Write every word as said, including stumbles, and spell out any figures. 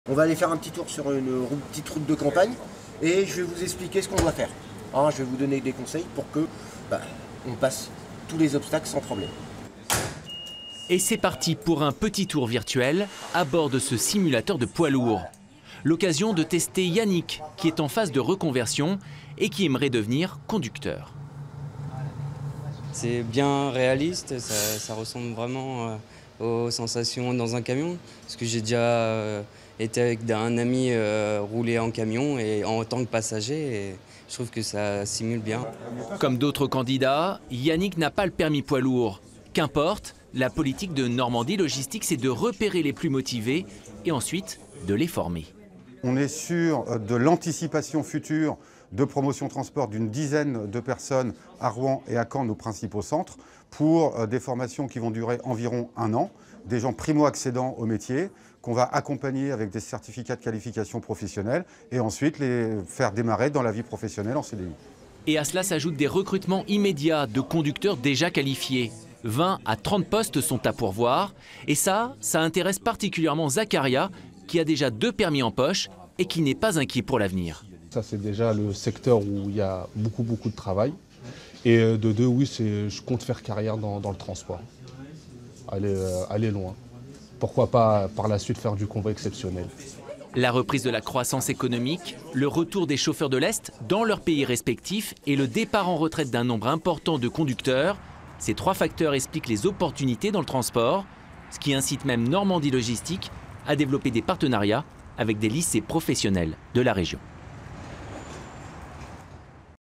On va aller faire un petit tour sur une route, petite route de campagne et je vais vous expliquer ce qu'on doit faire. Hein, je vais vous donner des conseils pour que bah, on passe tous les obstacles sans problème. Et c'est parti pour un petit tour virtuel à bord de ce simulateur de poids lourd. L'occasion de tester Yannick, qui est en phase de reconversion et qui aimerait devenir conducteur. C'est bien réaliste, ça, ça ressemble vraiment euh, aux sensations dans un camion. Parce que j'ai déjà euh, été avec un ami euh, rouler en camion et en tant que passager. Et je trouve que ça simule bien. Comme d'autres candidats, Yannick n'a pas le permis poids lourd. Qu'importe, la politique de Normandie Logistique, c'est de repérer les plus motivés et ensuite de les former. On est sur de l'anticipation future de promotion transport d'une dizaine de personnes à Rouen et à Caen, nos principaux centres, pour des formations qui vont durer environ un an, des gens primo-accédants au métier, qu'on va accompagner avec des certificats de qualification professionnelle et ensuite les faire démarrer dans la vie professionnelle en C D I. Et à cela s'ajoutent des recrutements immédiats de conducteurs déjà qualifiés. vingt à trente postes sont à pourvoir et ça, ça intéresse particulièrement Zacharia, qui a déjà deux permis en poche et qui n'est pas inquiet pour l'avenir. Ça, c'est déjà le secteur où il y a beaucoup, beaucoup de travail. Et de deux, oui, je compte faire carrière dans, dans le transport. Aller, euh, aller loin. Pourquoi pas par la suite faire du convoi exceptionnel. La reprise de la croissance économique, le retour des chauffeurs de l'Est dans leurs pays respectifs et le départ en retraite d'un nombre important de conducteurs, ces trois facteurs expliquent les opportunités dans le transport, ce qui incite même Normandie Logistique à développer des partenariats avec des lycées professionnels de la région.